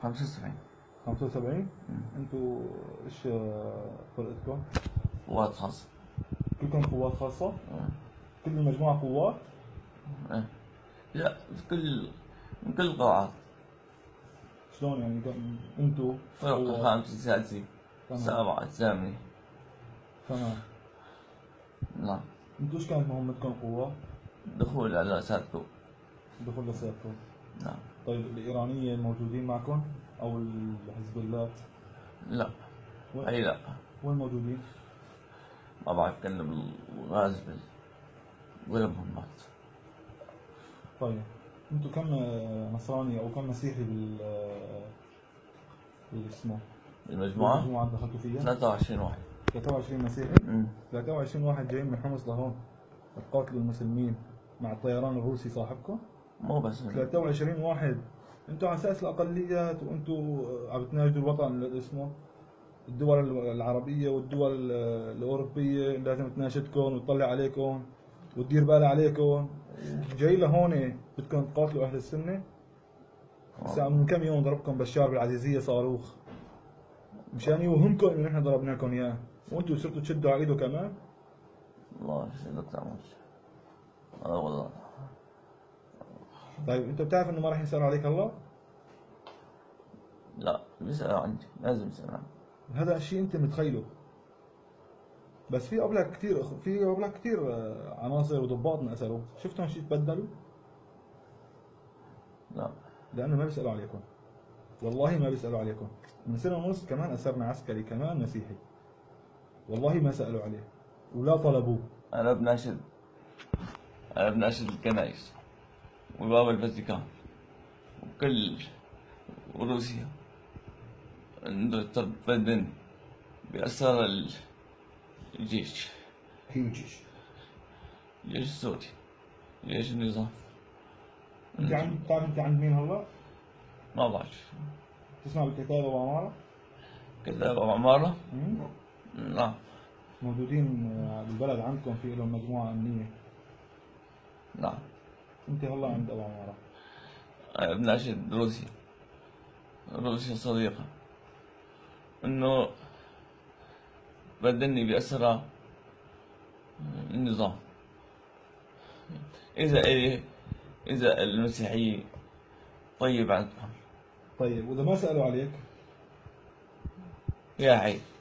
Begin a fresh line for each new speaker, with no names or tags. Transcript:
75.
75. انتوا ايش فرقتكم؟
قوات خاصة.
كلكم قوات خاصة؟ كل المجموعة قوات؟
لا، من كل القطاعات.
شلون يعني انتوا
فرقة خامسة سادسة سابعة الثامنة.
تمام.
نعم.
انتوا ايش كانت مهمتكم قوة؟
دخول على سادكو.
دخول لساتكو.
نعم.
طيب الإيرانية موجودين معكم؟ أو حزب الله؟
لا. أي لا.
وين موجودين؟
ما بعرف، كنا بالغاز ولا مهمات.
طيب انتوا كم نصراني او كم مسيحي اسمه
المجموعة
اللي دخلتوا فيها؟
23 واحد.
23 مسيحي؟ 23 واحد جايين من حمص لهون تقاتلوا المسلمين مع الطيران الروسي صاحبكم؟
مو بس
23 واحد. انتوا على اساس الاقليات وانتوا عم تناشدوا الوطن اسمه الدول العربية والدول الأوروبية لازم تناشدكم وتطلع عليكم وتدير بالها عليكم، جاي لهون بدكم تقاتلوا أهل السنة؟ هسه من كم يوم ضربكم بشار بالعزيزية صاروخ مشان يوهمكم إنه نحن ضربناكم إياه، وأنتوا صرتوا تشدوا على إيده كمان؟
والله شو بدك تعمل؟ والله.
طيب أنت بتعرف إنه ما راح يسألوا عليك الله؟
لا، بيسألوا عني، لازم يسألوا عني.
هذا الشيء أنت متخيله، بس في قبلك كثير عناصر وضباط انأسروا، شفتهم شيء تبدلوا؟
لا،
لأنه ما بيسألوا عليكم، والله ما بيسألوا عليكم. من سنة ونص كمان أسرنا عسكري كمان مسيحي، والله ما سألوا عليه ولا طلبوه.
أنا بناشد الكنائس وباب الفاتيكان وكل وروسيا انه تبدن بأسرار الجيش.
الجيش
السوري، جيش النظام.
بتعرف انت عند مين هلا؟
ما بعرف.
تسمع بالكتاب ابو عمارة؟
كتاب أبو عمارة؟ نعم.
موجودين بالبلد عندكم، في لهم مجموعة أمنية.
نعم.
انت هلا عند ابو عمارة.
أنا بناشد روسيا صديقة انه بدلني بأسرى النظام. إذا المسيحية طيب عندكم.
طيب وإذا ما سألوا عليك؟
يا حي